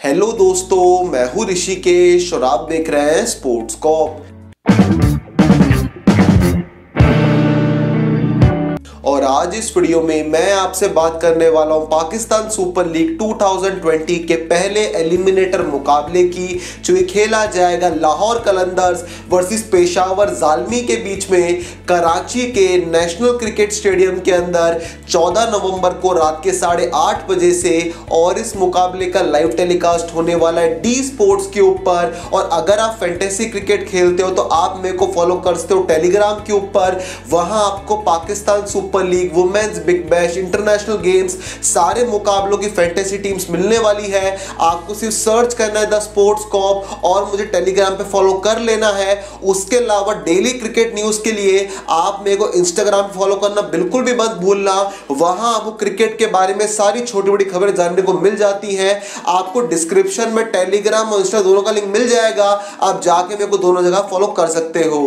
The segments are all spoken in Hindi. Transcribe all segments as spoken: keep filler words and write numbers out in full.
हेलो दोस्तों, मैं हूं ऋषिकेश और आप देख रहे हैं स्पोर्ट्स कॉप। और आज इस वीडियो में मैं आपसे बात करने वाला हूं पाकिस्तान सुपर लीग दो हज़ार बीस के पहले एलिमिनेटर मुकाबले की, जो ये खेला जाएगा लाहौर कलंदर्स वर्सेस पेशावर ज़ालमी के बीच में कराची के नेशनल क्रिकेट स्टेडियम के अंदर चौदह नवंबर को रात के साढ़े आठ बजे से। और इस मुकाबले का लाइव टेलीकास्ट होने वाला है डी स्पोर्ट्स के ऊपर। और अगर आप फैंटेसी क्रिकेट खेलते हो तो आप मेरे को फॉलो कर सकते हो टेलीग्राम के ऊपर। वहां आपको Pakistan super league, women's big bash, international games, सारे मुकाबलों की फैंटेसी टीम्स मिलने वाली है। आपको सिर्फ सर्च करना है द स्पोर्ट्स कॉप और मुझे टेलीग्राम पे फॉलो कर लेना है। उसके अलावा डेली क्रिकेट न्यूज के लिए आप मेरे को इंस्टाग्राम पे फॉलो करना बिल्कुल भी मत भूलना। वहां आपको क्रिकेट के बारे में सारी छोटी बड़ी खबरें जानने को मिल जाती हैं। आपको डिस्क्रिप्शन में टेलीग्राम और इंस्टा दोनों का लिंक मिल जाएगा, आप जाके मेरे को दोनों जगह फॉलो कर सकते हो।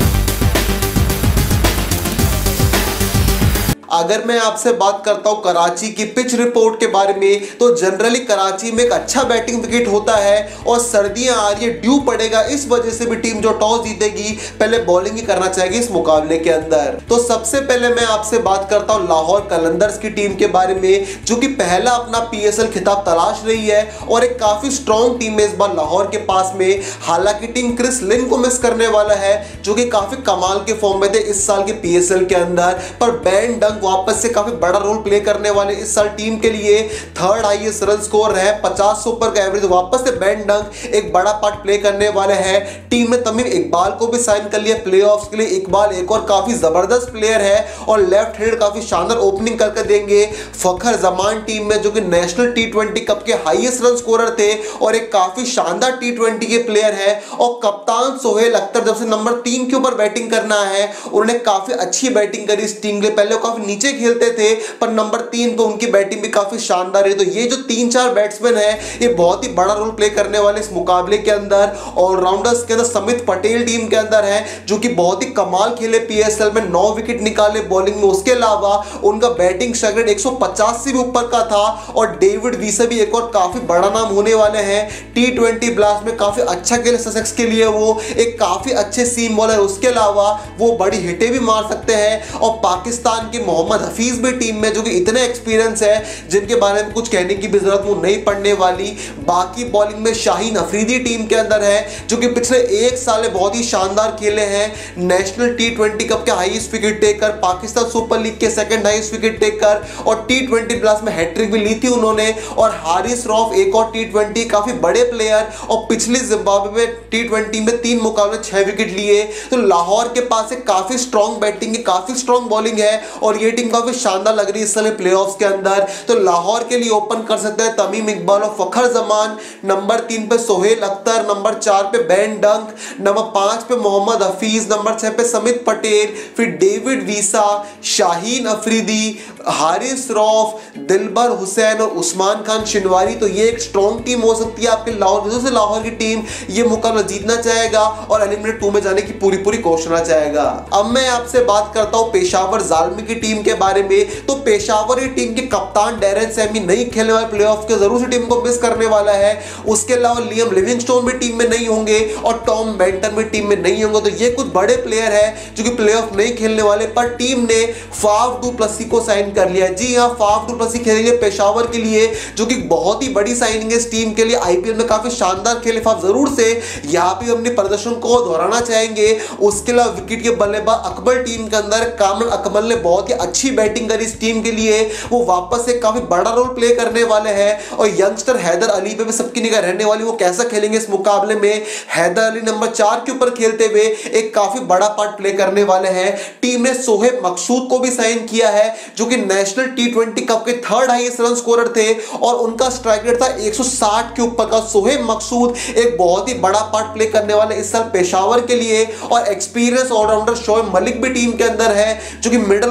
अगर मैं आपसे बात करता हूं कराची की पिच रिपोर्ट के बारे में, तो जनरली कराची में एक अच्छा बैटिंग विकेट होता है और सर्दियां आ रही है, ड्यू पड़ेगा, इस वजह से भी टीम जो टॉस जीतेगी पहले बॉलिंग ही करना चाहेगी इस मुकाबले के अंदर। तो सबसे पहले मैं आपसे बात करता हूं लाहौर कलंदर्स की टीम के बारे में, जो कि पहला अपना पीएसएल खिताब तलाश रही है और एक काफी स्ट्रॉन्ग टीम है इस बार लाहौर के पास में। हालांकि टीम क्रिस लिन को मिस करने वाला है, जो कि काफी कमाल के फॉर्म में थे इस साल के पीएसएल के अंदर, पर बेन डंक वापस से काफी बड़ा रोल प्ले करने वाले इस साल टीम के लिए। थर्ड हाईएस्ट रन स्कोर है, पचास से ऊपर का एवरेज, वापस से बेन डंक एक बड़ा पार्ट प्ले करने वाले हैं। टीम में तमीम इकबाल को भी साइन कर लिया प्लेऑफ्स के लिए। इकबाल एक और काफी जबरदस्त प्लेयर है और लेफ्ट हैंड काफी शानदार ओपनिंग करके देंगे। फखर जमान टीम में, जो कि नेशनल टी ट्वेंटी कप के हाईएस्ट रन स्कोरर थे और एक काफी शानदार टी ट्वेंटी के प्लेयर है। और कप्तान सोहेल अख्तर जब से नंबर तीन के ऊपर बैटिंग करना है, उन्होंने काफी अच्छी बैटिंग करी इस टीम के। पहले वो काफी नीचे खेलते थे, पर नंबर तीन पे उनकी बैटिंग भी काफी शानदार है। तो ये जो तीन चार बैट्समैन है, ये बहुत ही बड़ा रोल प्ले करने वाले इस मुकाबले के अंदर। ऑलराउंडर्स के अंदर समित पटेल टीम के अंदर है, जो कि बहुत ही कमाल खेले पीएसएल में, नौ विकेट निकाले बॉलिंग में। उसके अलावा उनका बैटिंग स्ट्राइक एक सौ पचास से भी ऊपर का था। और डेविड वीसा भी एक और काफी बड़ा नाम होने वाले हैं। टी ट्वेंटी ब्लास्ट में काफी अच्छा खेले ससेक्स के लिए, वो एक काफी अच्छे सीम बॉलर। उसके अलावा वो बड़ी हिटें भी मार सकते हैं। और पाकिस्तान के मोहम्मद हफीज भी टीम में, जो कि इतने एक्सपीरियंस है जिनके बारे में कुछ कहने की भी जरूरत वो नहीं पड़ने वाली। बाकी बॉलिंग में शाहीन अफरीदी टीम के अंदर है, जो कि पिछले एक साल में बहुत ही शानदार खेले हैं। नेशनल टी ट्वेंटी कप के highest wicket taker, Pakistan super league के सेकंड हाईएस्ट विकेट टेकर और टी ट्वेंटी प्लस में हैट्रिक भी ली थी उन्होंने। और हारिस रौफ एक और टी ट्वेंटी काफी बड़े प्लेयर, और पिछली जिम्बाब्वे में टी ट्वेंटी में तीन मुकाबले छह विकेट लिए। तो लाहौर के पास एक काफी स्ट्रॉन्ग बैटिंग है, काफी स्ट्रॉन्ग बॉलिंग है और ये टीम काफी शानदार लग रही है इस साल प्लेऑफ्स के अंदर। तो लाहौर के लिए ओपन कर सकते हैं तमीम इकबाल और फखर जमान। नंबर तीन पे सोहेल अख्तर, नंबर चार पे बेन डंक, नंबर पांच पे मोहम्मद हफीज, नंबर छह पे समित पटेल, फिर डेविड वीसा, शाहीन अफरीदी, हारिस रौफ, दिलबर हुसैन और उस्मान खान शिनवारी। तो ये एक स्ट्रॉन्ग टीम हो सकती है आपके लाहौर से। लाहौर की टीम ये मुकाबला जीतना चाहेगा और एलिमिनेट टू में जाने की पूरी पूरी कोशिश करना चाहेगा। अब मैं आपसे बात करता हूं पेशावर ज़ालमी की टीम के बारे में। तो पेशावर की टीम के कप्तान डैरेन सैमी नहीं खेलने वाले प्लेऑफ के, जरूर से टीम को मिस करने वाला है। उसके अलावा लियम लिविंगस्टोन भी टीम में नहीं होंगे और टॉम बेंटन भी टीम में नहीं होंगे। तो ये कुछ बड़े प्लेयर है जो कि प्लेऑफ नहीं खेलने वाले, पर टीम ने फाफ डू प्लसी को साइन कर लिया है। जी हां, फाफ डू प्लसी खेलेंगे पेशावर के लिए, जो कि बहुत ही बड़ी साइनिंग है इस टीम के लिए। आईपीएल में काफी शानदार खेले फाफ, जरूर से यहां पे अपने प्रदर्शन को दोहराना चाहेंगे। उसके अलावा विकेट के बल्लेबाज अकबर टीम के अंदर, कामल अकमल ने बहुत ही अच्छी बैटिंग करी इस टीम के लिए, वो वापस से काफी बड़ा रोल प्ले करने वाले हैं। और यंगस्टर हैदर अली पे भी सबकी निगाह रहने वाली, वो कैसा खेलेंगे इस मुकाबले में। हैदर अली नंबर चार के ऊपर खेलते हुए एक काफी बड़ा पार्ट प्ले करने वाले हैं। टीम ने सोहेब मकसूद को भी साइन किया है, जो कि नेशनल टी ट्वेंटी कप के थर्ड हाईएस्ट रन स्कोरर थे और उनका स्ट्राइक रेट था एक सौ साठ के ऊपर का। सोहेब मकसूद एक बहुत ही बड़ा पार्ट प्ले करने वाले इस साल पेशावर के लिए। और एक्सपीरियंस ऑलराउंडर शोएब मलिक भी टीम के अंदर है, जो कि मिडिल ऑर्डर को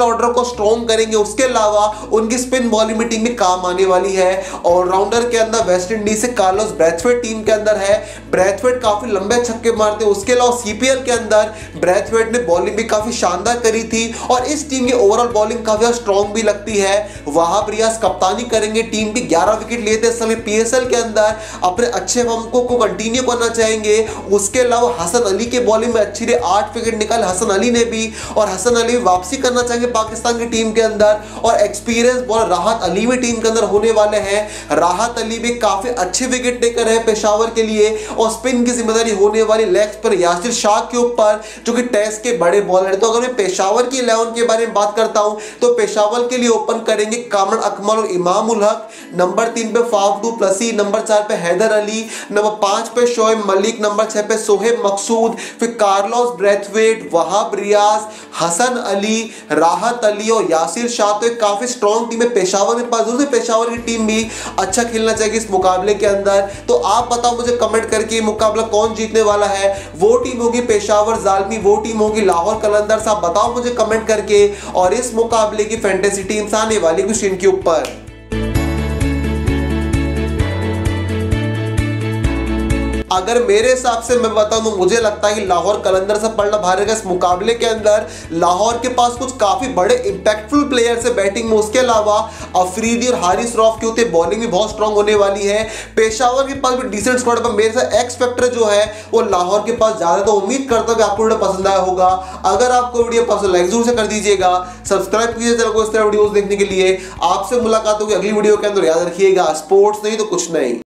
स्ट्रॉन्ग करेंगे। उसके अलावा उनकी स्पिन बॉलिंग में टीम में काम आने वाली है। ऑलराउंडर के अंदर वेस्ट इंडीज से कार्लोस ब्रैथवेट टीम के अंदर है। ब्रैथवेट काफी लंबे छक्के मारते हैं। उसके अलावा सीपीएल के अंदर ब्रैथवेट ने बॉलिंग भी काफी शानदार करी थी और इस टीम की ओवरऑल बॉलिंग काफी स्ट्रॉन्ग भी लगती है। वहाब रियाज कप्तानी करेंगे। टीम भी ग्यारह विकेट लेते इस समय पीएसएल के अंदर अपने अच्छे फॉर्म को, को कंटिन्यू करना चाहेंगे। उसके अलावा हसन अली के बॉलिंग में अच्छी रही, आठ विकेट निकाले हसन अली ने भी और हसन अली वापसी करना चाहेंगे पाकिस्तान की टीम के अंदर। और एक्सपीरियंस बॉलर राहत अली भी टीम के अंदर होने वाले हैं। राहत अली भी काफी अच्छे विकेट टेकर है पेशावर के लिए और स्पिन की जिम्मेदारी होने वाली लेग्स पर यासिर शाह के ऊपर, जो कि टेस्ट के बड़े बॉलर है। तो अगर मैं पेशावर की इलेवन के बारे में बात करता हूं तो पेशावर के लिए ओपन करेंगे कामरान अकमल और इमाम उल हक। नंबर तीन पे फाफ डू प्लसी, नंबर चार पे हैदर अली, नंबर पांच पे शोएब मलिक, नंबर छह पे सोहेब मकसूद, फिर कार्लोस ब्रैथवेट, वहाब रियाज, हसन अली, राहत अली और यासिर शाह। तो एक काफी स्ट्रॉन्ग टीम है पेशावर के पास। दूसरी पेशावर की टीम भी अच्छा खेलना चाहिए इस मुकाबले के अंदर। तो आप बताओ मुझे कमेंट करके मुकाबला कौन जीतने वाला है। वो टीम होगी पेशावर जालमी, वो टीम होगी लाहौर कलंदर्स। आप बताओ मुझे कमेंट करके। और इस मुकाबले की फैंटेसी टीम्स आने वाली कुछ इनके ऊपर। अगर मेरे हिसाब से मैं बताऊं तो मुझे लगता है कि लाहौर कलंदर से पलटा भारेगा इस मुकाबले के अंदर। लाहौर के पास कुछ काफी बड़े इंपैक्टफुल प्लेयर्स है बैटिंग में। उसके अलावा अफरीदी और हारिस रऊफ के होते बॉलिंग भी बहुत स्ट्रांग होने वाली है। पेशावर के पास भी डिसेंट स्क्वाड पर मेरे साथ एक्स फैक्टर जो है वो लाहौर के पास ज्यादा। तो उम्मीद करता हूं कि आपको वीडियो पसंद आया होगा। अगर आपको वीडियो पसंद लाइक जरूर से कर दीजिएगा, सब्सक्राइब कीजिए चैनल को इस तरह वीडियोस देखने के लिए। आपसे मुलाकात होगी अगली वीडियो के अंदर। याद रखिएगा स्पोर्ट्स नहीं तो कुछ नहीं।